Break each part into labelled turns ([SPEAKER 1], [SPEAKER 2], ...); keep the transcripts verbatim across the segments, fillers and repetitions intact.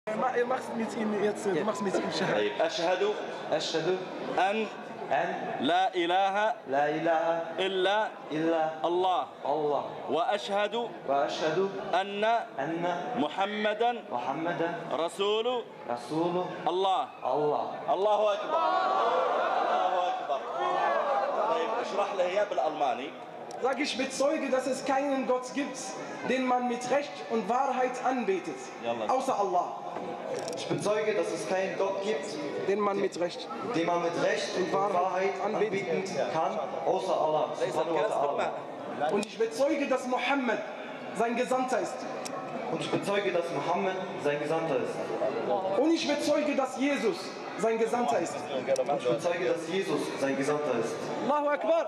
[SPEAKER 1] Ihr macht mit ihm jetzt, du machst mit ihm Shahada.
[SPEAKER 2] طيب أشهد
[SPEAKER 3] أشهد
[SPEAKER 2] أن
[SPEAKER 3] أن
[SPEAKER 2] لا إله
[SPEAKER 3] لا إله
[SPEAKER 2] إلا
[SPEAKER 3] إلا
[SPEAKER 2] الله
[SPEAKER 3] الله
[SPEAKER 2] وأشهد
[SPEAKER 3] وأشهد
[SPEAKER 2] أن
[SPEAKER 3] أن
[SPEAKER 2] محمدا
[SPEAKER 3] محمدا
[SPEAKER 2] رسول
[SPEAKER 3] رسول
[SPEAKER 2] الله.
[SPEAKER 3] الله.
[SPEAKER 2] الله أكبر. الله أكبر. طيب اشرح له إياه بالألماني.
[SPEAKER 1] Sag ich bezeuge, dass es keinen Gott gibt, den man mit Recht und Wahrheit anbetet, außer Allah.
[SPEAKER 3] Ich bezeuge, dass es keinen Gott gibt,
[SPEAKER 1] den man mit Recht,
[SPEAKER 3] den man mit Recht und Wahrheit anbeten kann, außer Allah.
[SPEAKER 1] Und ich bezeuge, dass Mohammed sein Gesandter ist.
[SPEAKER 3] Und ich bezeuge, dass Mohammed sein Gesandter ist.
[SPEAKER 1] Und ich bezeuge, dass Jesus sein Gesandter ist.
[SPEAKER 3] Und ich bezeuge, dass Jesus sein Gesandter ist.
[SPEAKER 1] Allahu Akbar.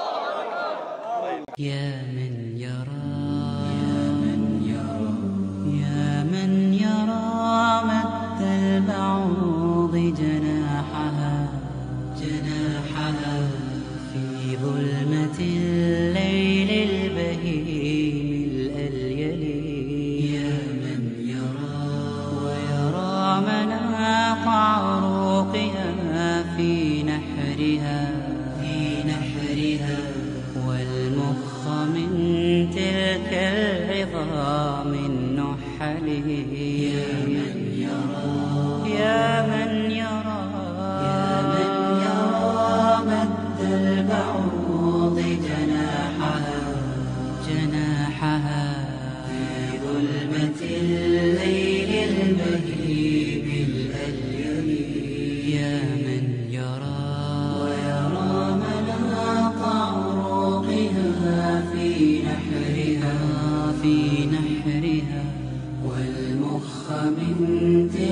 [SPEAKER 4] يا من يرى يا من يرى يا من يرى مد البعوض جناحها جناحها في ظلمة الليل البهيم الأليل. يا من يرى ويرى مناط عروقها في نحرها في نحرها والمخ من تلك العظام النحل. يا من يرى يا من يرى يا من يرى مد البعوض جناحها جناحها في ظلمة الليل البهيم الأليل. يا من يرى ويرى مناط عروقها في نحرها في نحرها والمخ من